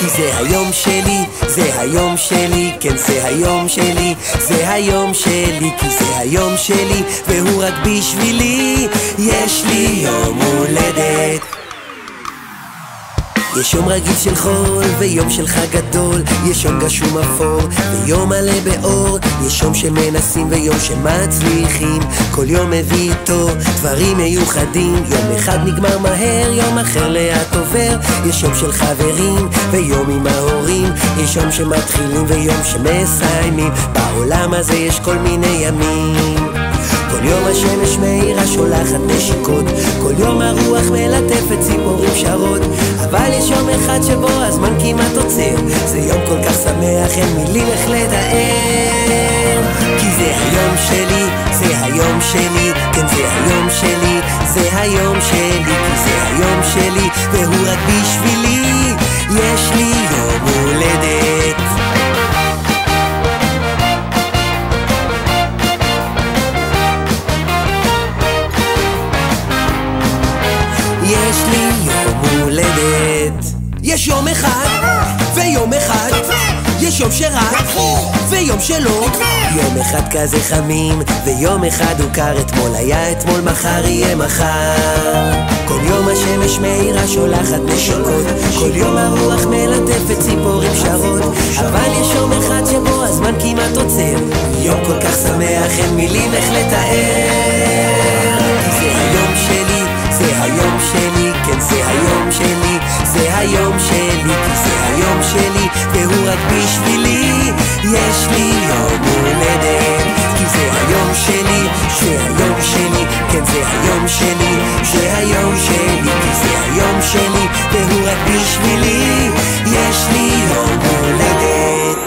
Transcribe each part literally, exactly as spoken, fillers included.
כי זה היום שלי, זה היום שלי, כן זה היום שלי, זה היום שלי, כי זה היום שלי, והוא רק בשבילי, יש לי יום הולדת. יש יום רגיל של חול ויום של חג גדול, יש יום גשום אפור ויום מלא באור, יש יום שמנסים ויום שמצליחים, כל יום מביא איתו דברים מיוחדים. יום אחד נגמר מהר, יום אחר לאט עובר, יש יום של חברים ויום עם ההורים, יש יום שמתחילים ויום שמסיימים, בעולם הזה יש כל מיני ימים. כל יום השמש מאירה שולחת נשיקות, כל יום הרוח מלטפת ציפורים שרות, אבל יש יום אחד שבו הזמן כמעט עוצר, זה יום כל כך שמח אין מילים איך לתאר. כי זה היום שלי, זה היום שלי, כן זה היום שלי, זה היום שלי, כי זה היום שלי, והוא רק בשבילי, יש לי יום הולדת. יש לי יום הולדת. יש יום אחד ויום אחד, יש יום שרק ויום שלא, יום אחד כזה חמים ויום אחד הוא קר, אתמול היה אתמול, מחר יהיה מחר. כל יום השמש מאירה שולחת נשיקות, כל יום הרוח מלטפת ציפורים שרות, אבל יש יום אחד שבו הזמן כמעט עוצר, יום כל כך שמח אין מילים איך לתאר. כי זה היום שלי, זה היום שלי, כן זה היום שלי, זה היום שלי, כי זה היום שלי, והוא רק בשבילי, יש לי יום הולדת. כי זה היום שלי, זה היום שלי, כן זה היום שלי, זה היום שלי, כי זה היום שלי, והוא רק בשבילי, יש לי יום הולדת.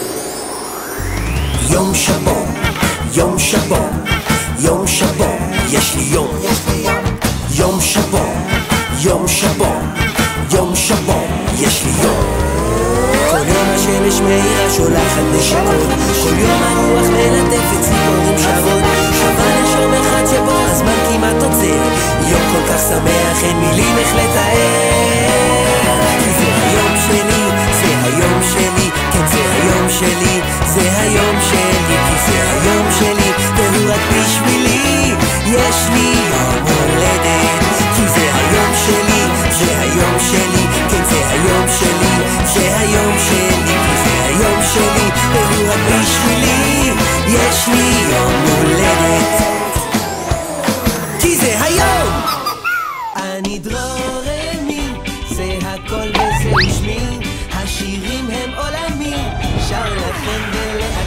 יום שבו, יום שבו, יום שבו, יש לי יום, יום שבו, יום שבו, יום שבו, יש לי יום. כל יום השמש מאירה שולחת נשיקות, כל יום הרוח מלטפת ציפורים שרות, אבל יש יום אחד שבו הזמן כמעט עוצר, יום כל כך שמח אין מילים איך לתאר. כי זה היום שלי, זה היום שלי, כן זה היום שלי, זה היום שלי, כי זה היום שלי, והוא רק בשבילי, יש לי יום הולדת. כי זה היום שלי, זה היום שלי, כן זה היום שלי, זה היום שלי, כי זה היום שלי, והוא רק בשבילי, יש לי יום הולדת. כי זה היום! אני דרורמי, זה הכל וזה שמי, השירים הם עולמי, שר לכם ולכם